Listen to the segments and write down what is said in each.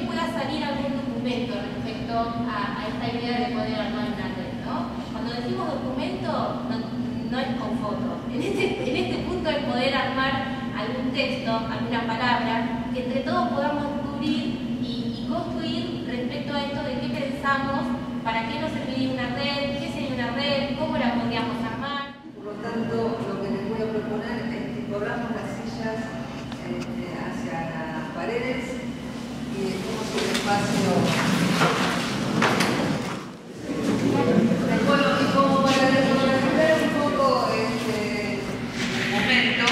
que pueda salir algún documento respecto a esta idea de poder armar una red, ¿no? Cuando decimos documento, no es con foto. En este punto es poder armar algún texto, alguna palabra, que entre todos podamos descubrir y construir respecto a esto de qué pensamos, para qué nos serviría una red, qué sería una red, cómo la podríamos armar. Por lo tanto, lo que les voy a proponer es que corramos las sillas hacia las paredes y dejemos un espacio. Bueno, y como para recuperar un poco el momento,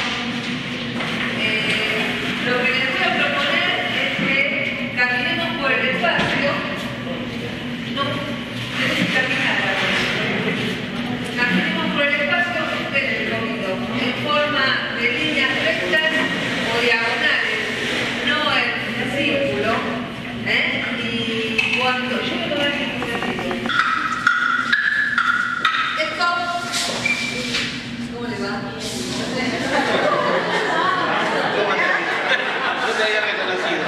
lo que les voy a proponer es que caminemos por el espacio. No, tenés que caminar. Caminemos por el espacio, esperen un poquito, en forma de líneas rectas o diagonales, no en círculo, y cuando yo me lo voy a decir un ratito. Esto, ¿cómo le va? No te había reconocido.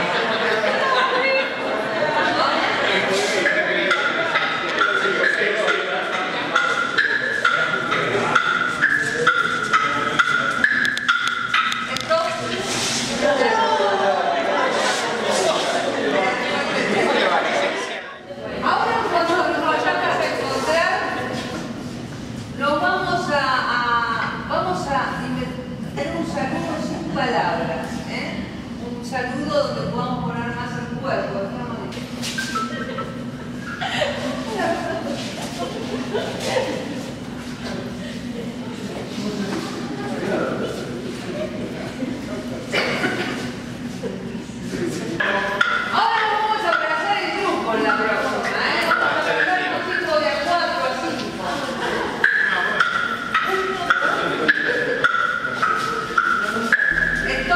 Ahora cuando nos vayamos a encontrar, nos vamos a tener un saludo sin palabras, un saludo donde podamos poner más el cuerpo. Ahora vamos a abrazar el grupo en la próxima, Vamos a abrazar un tipo de a 4 a 5. ¿Esto?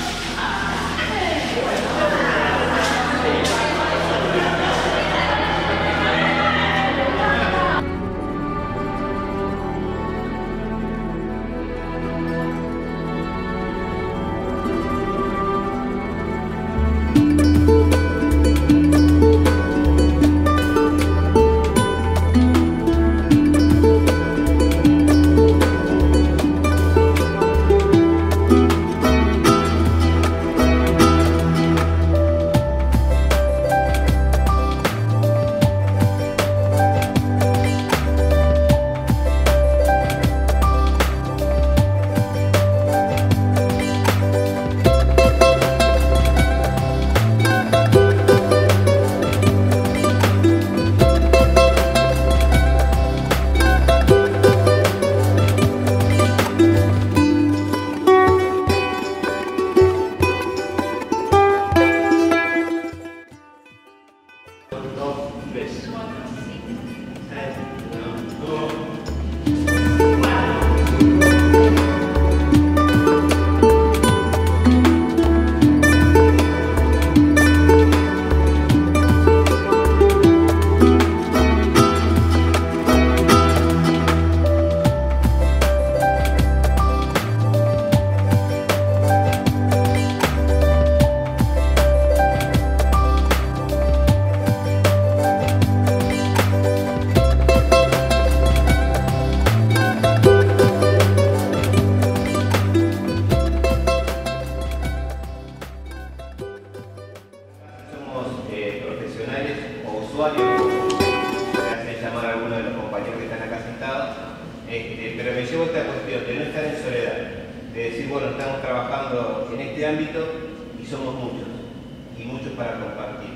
Pero me llevo esta cuestión de no estar en soledad, de decir, bueno, estamos trabajando en este ámbito y somos muchos, y muchos para compartir.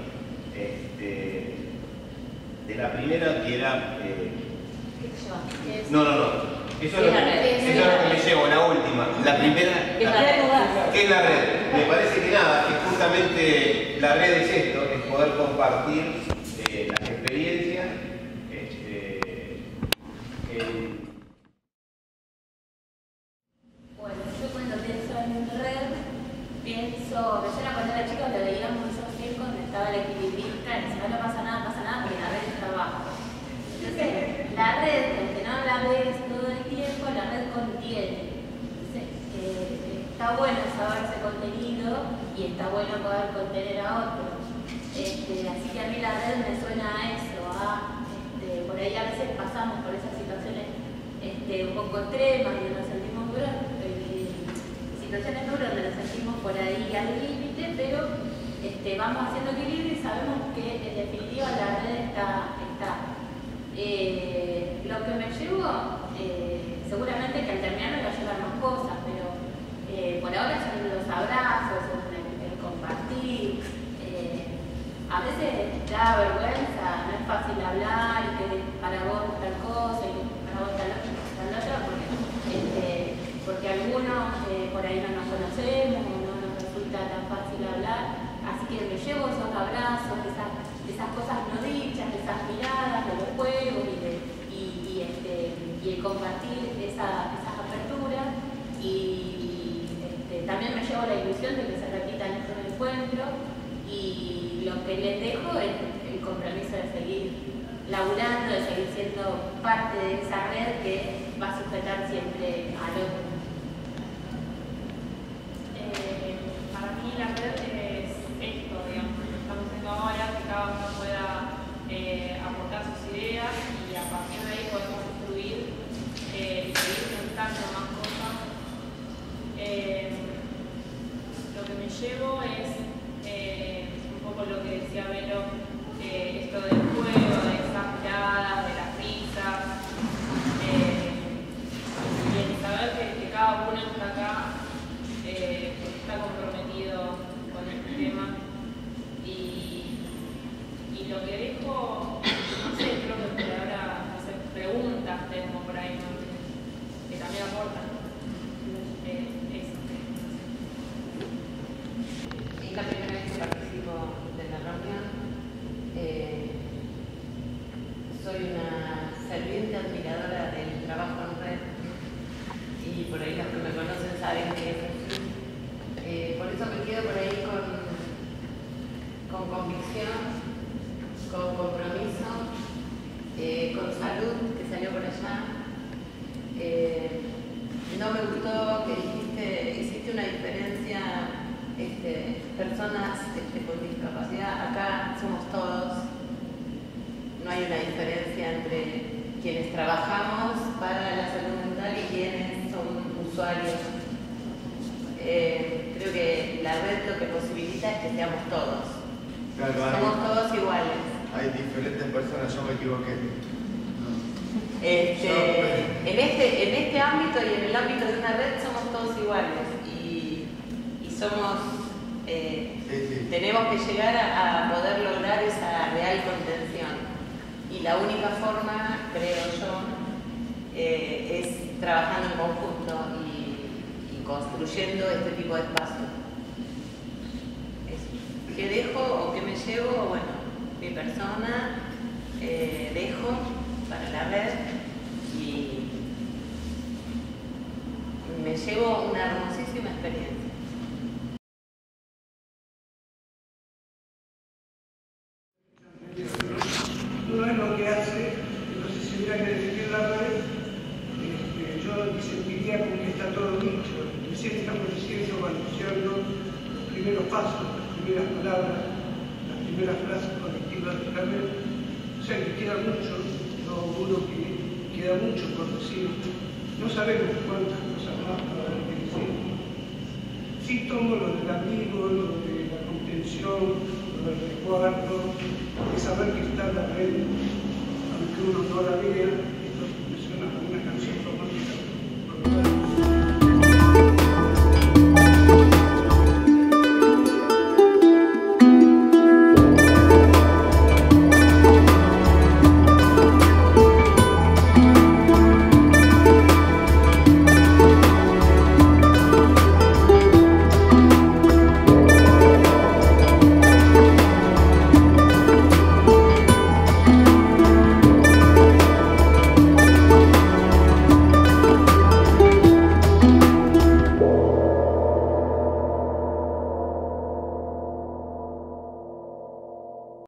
De la primera que era... No. Eso es lo que me llevo, la última. La primera, ¿qué es la red? Me parece que nada, que justamente la red es esto, es poder compartir las experiencias. Bueno, yo cuando pienso en red, me suena cuando era chica que veíamos esos films donde estaba el equilibrista, y si no pasa nada, porque la red está abajo. Entonces, la red, aunque no la ves todo el tiempo, la red contiene. Entonces, está bueno saberse contenido y está bueno poder contener a otros. Así que a mí la red me suena a eso, por ahí a veces pasamos por esas situaciones un poco extremas y nos sentimos duros, situaciones duras donde nos sentimos por ahí al límite, pero vamos haciendo equilibrio y sabemos que en definitiva la red está. Lo que me llevo, seguramente que al terminar me va a llevar más cosas, pero por ahora son los abrazos, el compartir. A veces da vergüenza, no es fácil hablar, que para vos tal cosa y para vos tal otra, porque algunos por ahí no nos conocemos o no nos resulta tan fácil hablar. Así que me llevo esos abrazos, esas cosas no dichas, esas miradas de los juegos y el compartir esas aperturas. Y también me llevo la ilusión de que se repitan estos encuentros. Y lo que les dejo es el compromiso de seguir laburando, de seguir siendo parte de esa red que va a sujetar siempre al otro. Para mí la red es esto, digamos, lo que estamos haciendo ahora, que cada uno pueda aportar sus ideas y a partir de ahí podemos construir y seguir pensando más cosas. Lo que me llevo es un poco lo que decía Vero, esto del juego, de esas miradas, de las risas, y el saber que cada uno está acá porque está comprometido con este tema. Y lo que dejo, no sé, creo que por ahora hacer preguntas tengo por ahí, ¿no? Que también aportan. Eso. Es la primera vez que participo de la reunión. Soy una ferviente admiradora del trabajo en red y por ahí los que me conocen saben que es así. Por eso me quedo por ahí con convicción, con compromiso, con salud, que salió por allá. No me gustó que dijiste, existe una diferencia, personas con discapacidad, acá somos todos, no hay una diferencia entre quienes trabajamos para la salud mental y quienes son usuarios. Creo que la red lo que posibilita es que seamos todos. Claro, somos todos iguales. Hay diferentes personas, yo me equivoqué. En este ámbito y en el ámbito de una red somos todos iguales y somos, tenemos que llegar a poder lograr esa real contención. Y la única forma, creo yo, es trabajando en conjunto y construyendo este tipo de espacios. ¿Qué dejo o qué me llevo? Bueno, mi persona, dejo para la red y me llevo una hermosísima experiencia. No es lo que hace, entonces si hubiera que definir la red, yo sentiría como que está todo dicho. Recién estamos diciendo, anunciando los primeros pasos, las primeras palabras, las primeras frases colectivas de la red. O sea que queda mucho, yo auguro que queda mucho por decir. No sabemos cuántas cosas más para haber que decir. Sí tomo lo del amigo, lo de la contención, lo del resguardo, de saber que está en la red, aunque uno no la vea.